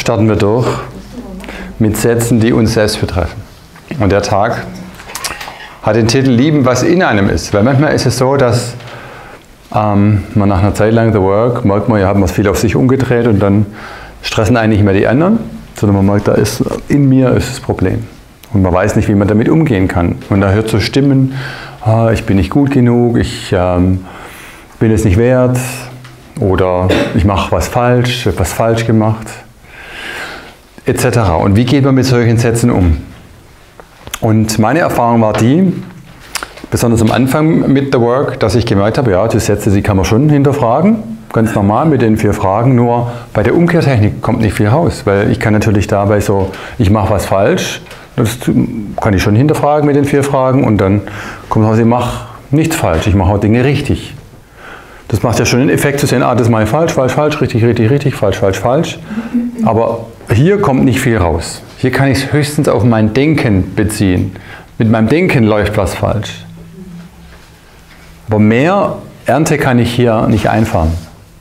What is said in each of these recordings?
starten wir durch mit Sätzen, die uns selbst betreffen. Und der Tag hat den Titel Lieben, was in einem ist. Weil manchmal ist es so, dass man nach einer Zeit lang The Work, merkt man, ja, hat man viel auf sich umgedreht und dann stressen einen nicht mehr die anderen, sondern man merkt, da ist in mir ist das Problem. Und man weiß nicht, wie man damit umgehen kann. Und da hört so Stimmen, ich bin nicht gut genug, ich bin es nicht wert oder ich mache was falsch, ich habe was falsch gemacht, etc. Und wie geht man mit solchen Sätzen um? Und meine Erfahrung war die, besonders am Anfang mit The Work, dass ich gemerkt habe, ja, die Sätze, die kann man schon hinterfragen, ganz normal mit den 4 Fragen, nur bei der Umkehrtechnik kommt nicht viel raus, weil ich kann natürlich dabei so, ich mache was falsch, das kann ich schon hinterfragen mit den 4 Fragen und dann kommt raus, ich mache nichts falsch, ich mache auch Dinge richtig. Das macht ja schon den Effekt zu sehen, das mache ich falsch, falsch, falsch, richtig, richtig, richtig, falsch, falsch, falsch. Aber hier kommt nicht viel raus. Hier kann ich es höchstens auf mein Denken beziehen. Mit meinem Denken läuft was falsch. Aber mehr Ernte kann ich hier nicht einfahren.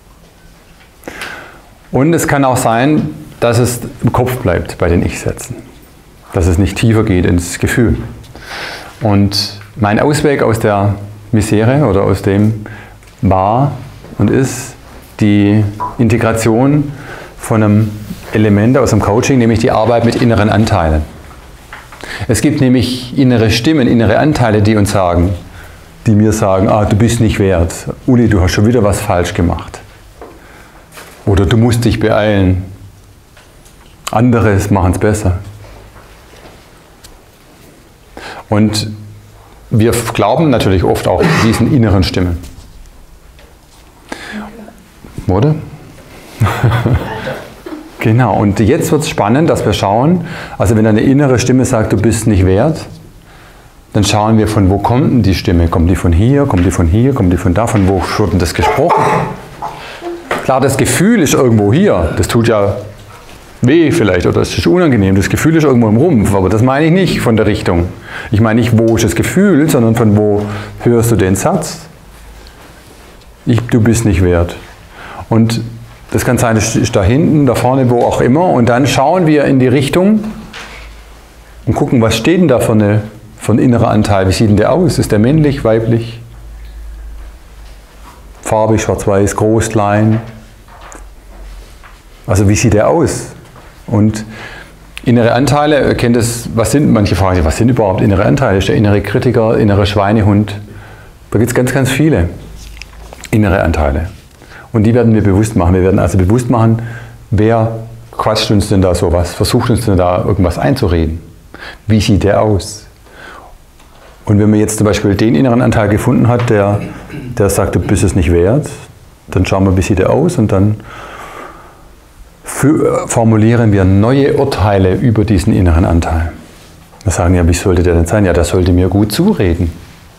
Und es kann auch sein, dass es im Kopf bleibt bei den Ich-Sätzen. Dass es nicht tiefer geht ins Gefühl. Und mein Ausweg aus der Misere oder aus dem war und ist die Integration von einem Element aus dem Coaching, nämlich die Arbeit mit inneren Anteilen. Es gibt nämlich innere Stimmen, innere Anteile, die uns sagen, die mir sagen, du bist nicht wert, Uli, du hast schon wieder was falsch gemacht. Oder du musst dich beeilen, andere machen es besser. Und wir glauben natürlich oft auch diesen inneren Stimmen. Oder? Genau, und jetzt wird es spannend, dass wir schauen, also wenn eine innere Stimme sagt, du bist nicht wert, dann schauen wir, von wo kommt denn die Stimme? Kommt die von hier, kommt die von hier, kommt die von da, von wo wird denn das gesprochen? Klar, das Gefühl ist irgendwo hier, das tut ja weh vielleicht oder es ist unangenehm, das Gefühl ist irgendwo im Rumpf, aber das meine ich nicht von der Richtung. Ich meine nicht, wo ist das Gefühl, sondern von wo hörst du den Satz? Du bist nicht wert. Und das kann sein, das ist da hinten, da vorne, wo auch immer. Und dann schauen wir in die Richtung und gucken, was steht denn da für ein innerer Anteil. Wie sieht denn der aus? Ist der männlich, weiblich? Farbig, schwarz-weiß, groß, klein? Also wie sieht der aus? Und innere Anteile, kennt es, manche fragen sich, was sind überhaupt innere Anteile? Ist der innere Kritiker, innere Schweinehund? Da gibt es ganz, ganz viele innere Anteile. Und die werden wir bewusst machen. Wir werden also bewusst machen, wer quatscht uns denn da sowas, versucht uns denn da irgendwas einzureden. Wie sieht der aus? Und wenn man jetzt zum Beispiel den inneren Anteil gefunden hat, der sagt, du bist es nicht wert, dann schauen wir, wie sieht der aus und dann formulieren wir neue Urteile über diesen inneren Anteil. Wir sagen ja, wie sollte der denn sein? Ja, der sollte mir gut zureden.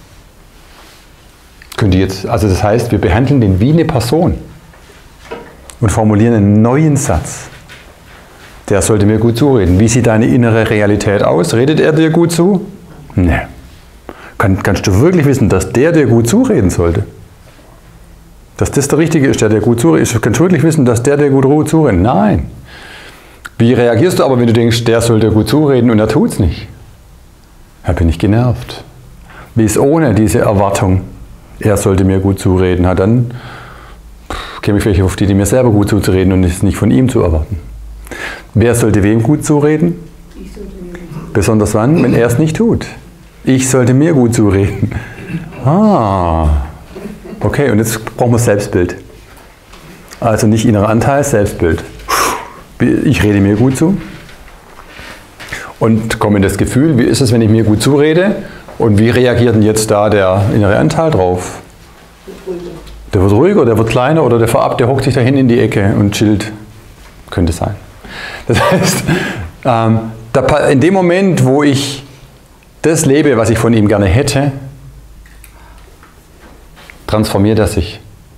Also das heißt, wir behandeln den wie eine Person und formulieren einen neuen Satz. Der sollte mir gut zureden. Wie sieht deine innere Realität aus? Redet er dir gut zu? Nee. Kannst du wirklich wissen, dass der dir gut zureden sollte? Dass das der Richtige ist, der dir gut zuredet? Kannst du wirklich wissen, dass der dir gut zuredet? Nein. Wie reagierst du aber, wenn du denkst, der soll dir gut zureden und er tut es nicht? Da bin ich genervt. Wie ist ohne diese Erwartung? Er sollte mir gut zureden, dann käme ich vielleicht auf die mir selber gut zuzureden und es nicht von ihm zu erwarten. Wer sollte wem gut zureden? Ich sollte mir gut zureden. Besonders wann? Wenn er es nicht tut. Ich sollte mir gut zureden. Okay, und jetzt brauchen wir Selbstbild. Also nicht innerer Anteil, Selbstbild. Ich rede mir gut zu und komme in das Gefühl, wie ist es, wenn ich mir gut zurede? Und wie reagiert denn jetzt da der innere Anteil drauf? Der wird ruhiger, der wird kleiner oder der hockt sich dahin in die Ecke und chillt. Könnte sein. Das heißt, in dem Moment, wo ich das lebe, was ich von ihm gerne hätte, transformiert er sich.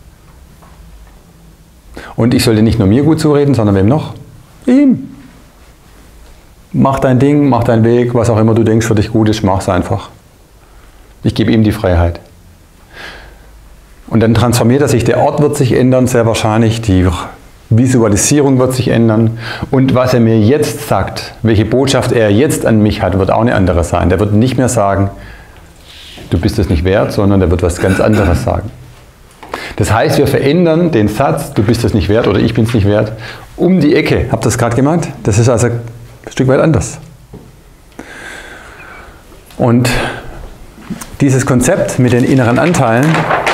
Und ich sollte nicht nur mir gut zureden, sondern wem noch? Ihm. Mach dein Ding, mach deinen Weg, was auch immer du denkst für dich gut ist, mach's einfach. Ich gebe ihm die Freiheit. Und dann transformiert er sich, der Ort wird sich ändern, sehr wahrscheinlich, die Visualisierung wird sich ändern und was er mir jetzt sagt, welche Botschaft er jetzt an mich hat, wird auch eine andere sein. Der wird nicht mehr sagen, du bist es nicht wert, sondern der wird was ganz anderes sagen. Das heißt, wir verändern den Satz, du bist es nicht wert oder ich bin es nicht wert, um die Ecke. Habt ihr das gerade gemeint? Das ist also ein Stück weit anders. Und dieses Konzept mit den inneren Anteilen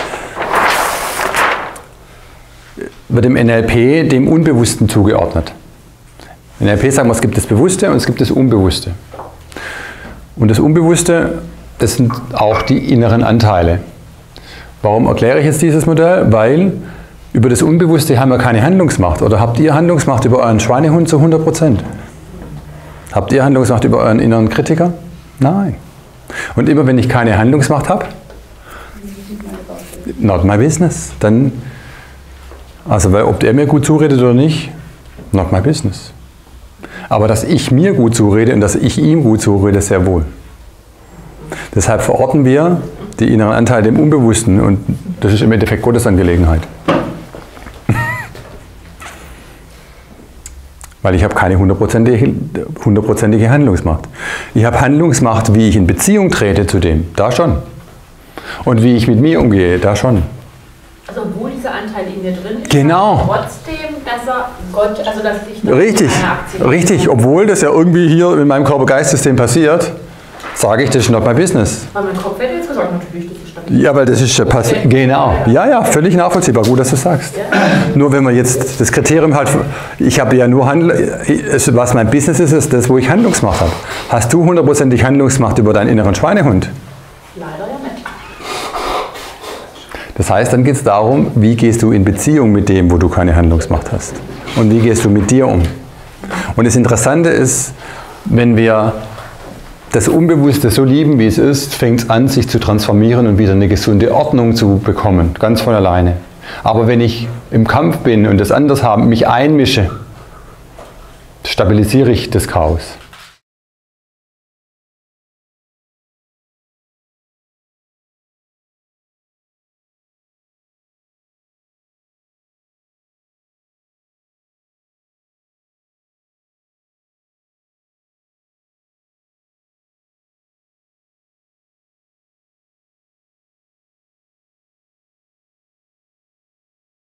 wird im NLP dem Unbewussten zugeordnet. In NLP sagen wir, es gibt das Bewusste und es gibt das Unbewusste. Und das Unbewusste, das sind auch die inneren Anteile. Warum erkläre ich jetzt dieses Modell? Weil über das Unbewusste haben wir keine Handlungsmacht. Oder habt ihr Handlungsmacht über euren Schweinehund zu 100%? Habt ihr Handlungsmacht über euren inneren Kritiker? Nein. Und immer wenn ich keine Handlungsmacht habe, not my business. Dann, also weil, ob der mir gut zuredet oder nicht, not my business. Aber dass ich mir gut zurede und dass ich ihm gut zurede, sehr wohl. Deshalb verorten wir die inneren Anteile im Unbewussten und das ist im Endeffekt Gottes Angelegenheit. Weil ich habe keine hundertprozentige Handlungsmacht. Ich habe Handlungsmacht, wie ich in Beziehung trete zu dem, da schon. Und wie ich mit mir umgehe, da schon. Also obwohl dieser Anteil in mir drin ist, genau. Trotzdem, dass er Gott, also dass ich richtig, richtig, obwohl das ja irgendwie hier in meinem Körper-Geist-System passiert, sage ich, das ist not my business. Aber mein Kopf hätte jetzt gesagt, natürlich, das ist stabil. Ja, weil das ist passiert. Genau. Ja, ja, völlig nachvollziehbar. Gut, dass du sagst. Ja. Nur wenn man jetzt das Kriterium hat, ich habe ja nur was mein Business ist, ist das, wo ich Handlungsmacht habe. Hast du hundertprozentig Handlungsmacht über deinen inneren Schweinehund? Leider ja nicht. Das heißt, dann geht es darum, wie gehst du in Beziehung mit dem, wo du keine Handlungsmacht hast. Und wie gehst du mit dir um. Und das Interessante ist, wenn wir das Unbewusste so lieben, wie es ist, fängt es an, sich zu transformieren und wieder eine gesunde Ordnung zu bekommen, ganz von alleine. Aber wenn ich im Kampf bin und das anders habe, mich einmische, stabilisiere ich das Chaos.